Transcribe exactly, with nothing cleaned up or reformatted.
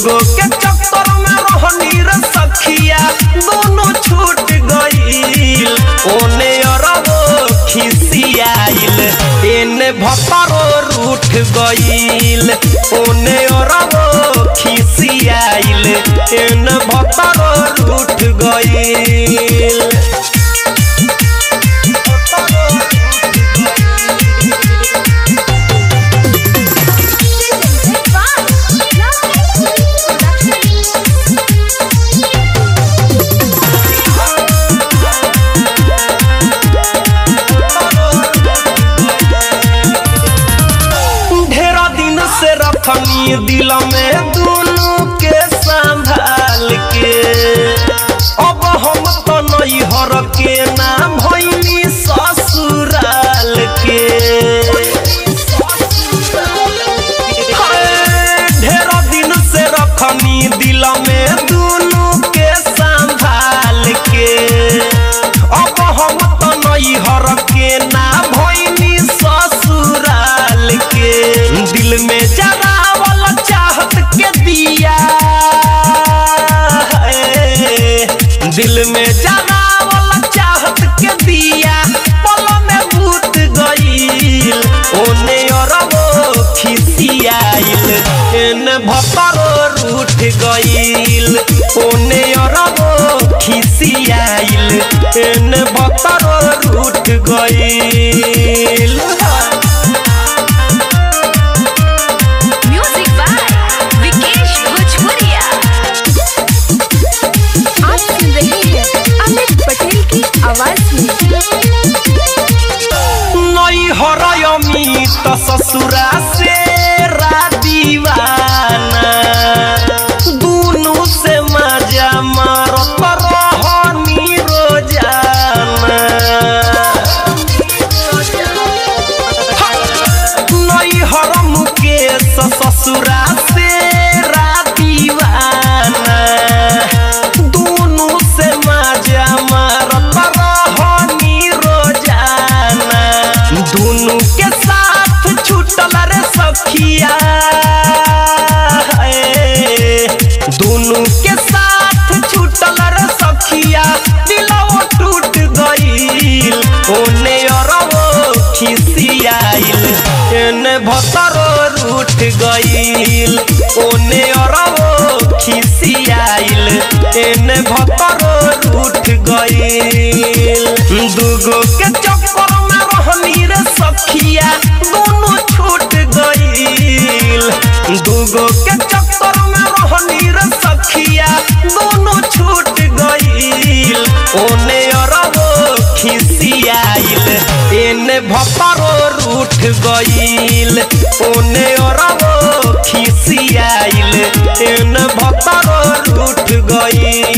दूगो के चक्कर में रहनी रे सखिया दोनों छूट गईल ओने अरबो खिसियाइल एने भतरो रूठ गईल ओने अरबो खिसियाइल एने भतरो रूठ गईल। रखनी दिल में दोनों के संभाल के अब हम तो नहीं हर के नाम भइनी ससुराल के ढेर दिन से रखनी दिल में दोनों के संभाल के अब हम तो नहीं हर के नाम भइनी ससुराल के दिल में जरा दिल में जाना वाला चाहत के दिया पल में भूत गईल ओने अरबो खिसियाइल एने भतरो रूठ गईल ओने अरबो खिसियाइल एने भतरो रूठ गईल। नई हरय अमित ससुरा से दीवाना दोनों से मजा मारत रहनी रोजाना नई हर मुकेश ससुरा से दीवाना दोनों से मजा मारत रहनी रोजाना दोनों के साथ छूटल रे सखिया दोनों के साथ छूटल रे सखिया दिलवा टूट गईल ओने अरबो खिसियाइल एने भतरो रूठ गईल ओने अरबो खिसियाइल एने भतरो रूठ गईल। दूगो के चक्कर में रहनी रे सखिया दोनों छूट गईल दूगो के चक्कर में रहनी रे सखिया दोनों छूट गईल ओने अरबो खिसियाइल एने भतरो रूठ गईल ओने अरबो खिसियाइल एने भतरो रूठ गईल।